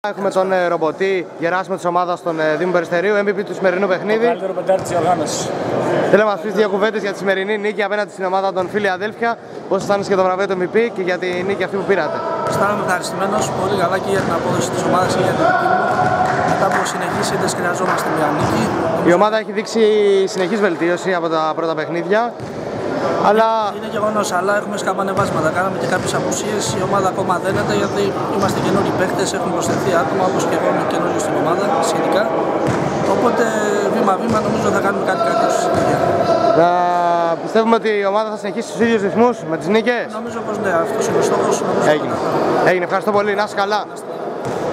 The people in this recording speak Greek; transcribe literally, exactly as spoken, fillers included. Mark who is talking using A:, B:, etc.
A: Έχουμε τον ε, ρομποτή Γεράσιμο της ομάδας των ε, Δήμου Περιστερίου, εμ βι πι του σημερινού παιχνίδι.
B: Το καλύτερο πεντάρι της οργάνωσης.
A: Θέλω να μας πεις δύο κουβέντες για τη σημερινή νίκη απέναντι στην ομάδα των Φίλοι Αδέλφια. Πώς αισθάνεσαι για το βραβείο του εμ βι πι και για τη νίκη αυτή που πήρατε?
C: Αισθάνομαι ευχαριστημένος πολύ καλά και για την απόδοση της ομάδας και για την δική μου. Μετά από συνεχείς ήττες χρειαζόμαστε μια νίκη.
A: Η ομάδα έχει δείξει συνεχής βελτίωση από τα πρώτα παιχνίδια. Αλλά...
C: Είναι γεγονός, αλλά έχουμε σκαμπανεβάσματα. Κάναμε και κάποιες απουσίες. Η ομάδα ακόμα δένεται γιατί είμαστε καινούριοι παίκτες, έχουν προσθεθεί άτομα όπως και εγώ είμαι καινούριο στην ομάδα σχετικά. Οπότε βήμα-βήμα νομίζω θα κάνουμε κάτι καλύτερο στη συνέχεια.
A: Να πιστεύουμε ότι η ομάδα θα συνεχίσει στους ίδιους ρυθμούς με τις νίκες.
C: Νομίζω πως ναι, αυτός είναι ο στόχος.
A: Έγινε. Έγινε. Ευχαριστώ πολύ. Να είσαι καλά.